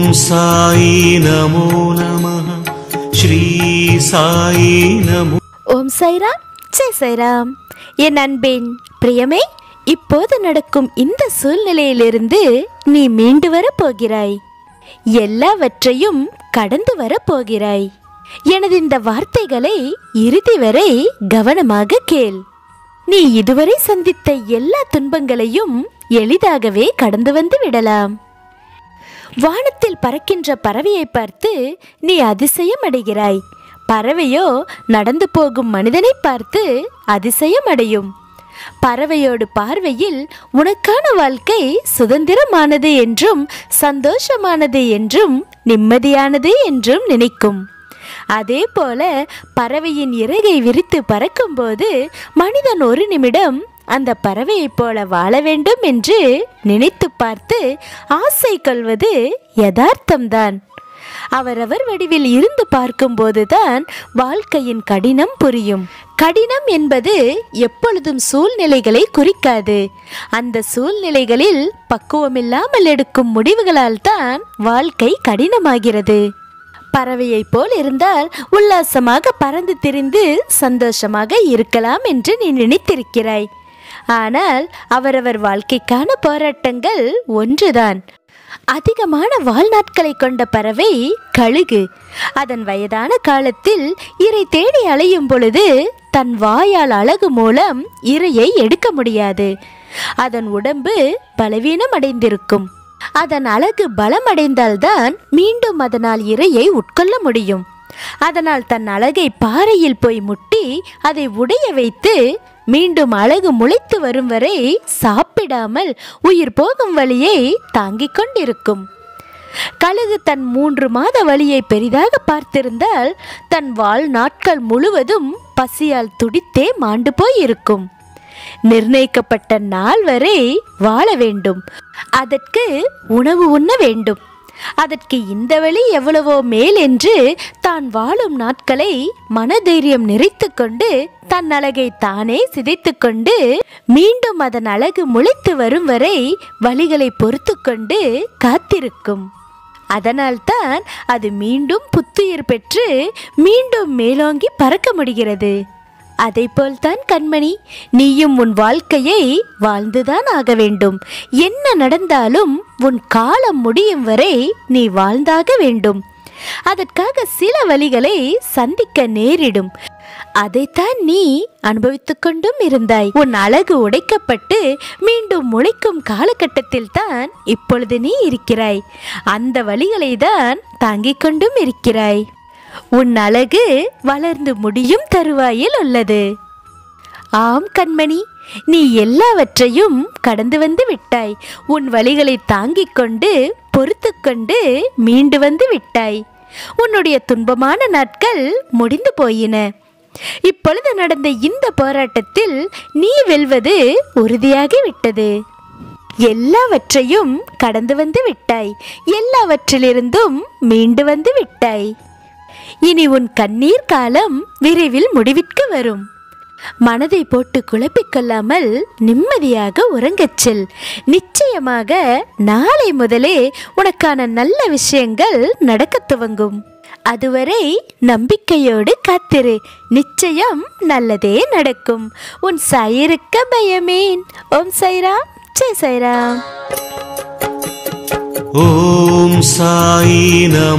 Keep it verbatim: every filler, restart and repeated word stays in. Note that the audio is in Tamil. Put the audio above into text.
ஓம் சாயி நமோ நமः. ஸ்ரீ சாயி நமோ. ஓம் சாய்ராம், ஜெய் சாய்ராம். என் அன்பின் பிரியமே, இப்போது நடக்கும் இந்த சூழ்நிலையிலிருந்து நீ மீண்டு வர போகிறாய். எல்லாவற்றையும் கடந்து வர போகிறாய். எனது இந்த வார்த்தைகளை இறுதி வரை கவனமாக கேள். நீ இதுவரை சந்தித்த எல்லா துன்பங்களையும் எளிதாகவே கடந்து வந்து விடலாம். வானத்தில் பறக்கின்ற பறவையை பார்த்து நீ அதிசயம் அடைகிறாய். பறவையோ நடந்து போகும் மனிதனை பார்த்து அதிசயம் அடையும். பறவையோடு பார்வையில் உனக்கான வாழ்க்கை சுதந்திரமானது என்றும் சந்தோஷமானது என்றும் நிம்மதியானது என்றும் நினைக்கும். அதே போல பறவையின் இறகை விரித்து பறக்கும்போது மனிதன் ஒரு நிமிடம் அந்த பறவையைப் போல வாழ வேண்டும் என்று நினைத்து பார்த்து ஆசை கொள்வது யதார்த்தம்தான். அவரவர் வடிவில் இருந்து பார்க்கும்போதுதான் வாழ்க்கையின் கடினம் புரியும். கடினம் என்பது எப்பொழுதும் சூழ்நிலைகளை குறிக்காது. அந்த சூழ்நிலைகளில் பக்குவமில்லாமல் எடுக்கும் முடிவுகளால் தான் வாழ்க்கை கடினமாகிறது. பறவையை போல் இருந்தால் உல்லாசமாக பறந்து திரிந்து சந்தோஷமாக இருக்கலாம் என்று நீ நினைத்திருக்கிறாய். ஆனால் அவரவர் வாழ்க்கைக்கான போராட்டங்கள் ஒன்றுதான். அதிகமான வாழ்நாட்களை கொண்ட பறவை கழுகு. அதன் வயதான காலத்தில் இரை தேடி அலையும் பொழுது தன் வாயால் அழகு மூலம் இரையை எடுக்க முடியாது. அதன் உடம்பு பலவீனம் அடைந்திருக்கும். அதன் அழகு பலமடைந்தால்தான் மீண்டும் அதனால் இரையை உட்கொள்ள முடியும். அதனால் தன் அழகை பாறையில் போய் முட்டி அதை உடைய வைத்து மீண்டும் அழகு முளைத்து வரும் வரை சாப்பிடாமல் உயிர் போகும் வழியை தாங்கிக் கொண்டிருக்கும். கழுகு தன் மூன்று மாத வழியை பெரிதாக பார்த்திருந்தால் தன் வாழ் நாட்கள் முழுவதும் பசியால் துடித்தே மாண்டு போய் இருக்கும். நிர்ணயிக்கப்பட்ட நாள் வரை வாழ வேண்டும். அதற்கு உணவு உண்ண வேண்டும். அதற்கு இந்த வழி எவ்வளவோ மேல் என்று தான் வாழும் நாட்களை மனதைரியம் நிறைத்து கொண்டு தன் அழகை தானே சிதைத்து கொண்டு மீண்டும் அதன் அழகு முளைத்து வரும் வரை வழிகளை பொறுத்து கொண்டு காத்திருக்கும். அதனால்தான் அது மீண்டும் புத்துயிர் பெற்று மீண்டும் மேலோங்கி பறக்க முடிகிறது. அதை போல்தான் கண்மணி, நீயும் உன் வாழ்க்கையை வாழ்ந்துதான் ஆக வேண்டும். என்ன நடந்தாலும் உன் காலம் முடியும் வரை நீ வாழ்ந்தாக வேண்டும். அதற்காக சில வழிகளை சந்திக்க நேரிடும். அதைத்தான் நீ அனுபவித்துக் கொண்டும் இருந்தாய். உன் அழகு உடைக்கப்பட்டு மீண்டும் முளைக்கும் காலகட்டத்தில் தான் இப்பொழுது நீ இருக்கிறாய். அந்த வழிகளை தான் தாங்கிக் கொண்டும் இருக்கிறாய். உன் அழகு வளர்ந்து முடியும் தருவாயில் உள்ளது. ஆம் கண்மணி, நீ எல்லாவற்றையும் கடந்து வந்து விட்டாய். உன் வழிகளை தாங்கிக் கொண்டு பொறுத்து கொண்டு மீண்டு வந்து விட்டாய். உன்னுடைய துன்பமான நாட்கள் முடிந்து போயின. இப்பொழுது நடந்த இந்த போராட்டத்தில் நீ வெல்வது உறுதியாகிவிட்டது. எல்லாவற்றையும் கடந்து வந்து விட்டாய். எல்லாவற்றிலிருந்தும் மீண்டு வந்து விட்டாய். இனி உன் கண்ணீர் காலம் விரைவில் முடிவிற்கு வரும். மனதை போட்டு குழப்பிக்கொள்ளாமல் நிம்மதியாக உறங்கச் செல். நிச்சயமாக நாளை முதலே உனக்கான நல்ல விஷயங்கள் நடக்க துவங்கும். அதுவரை நம்பிக்கையோடு காத்திரு. நிச்சயம் நல்லதே நடக்கும். உன் சாயிருக்க பயமேன். ஓம் சாய்ராம், ஜெய் சாய்ராம். ஓம் சாயி நமோ.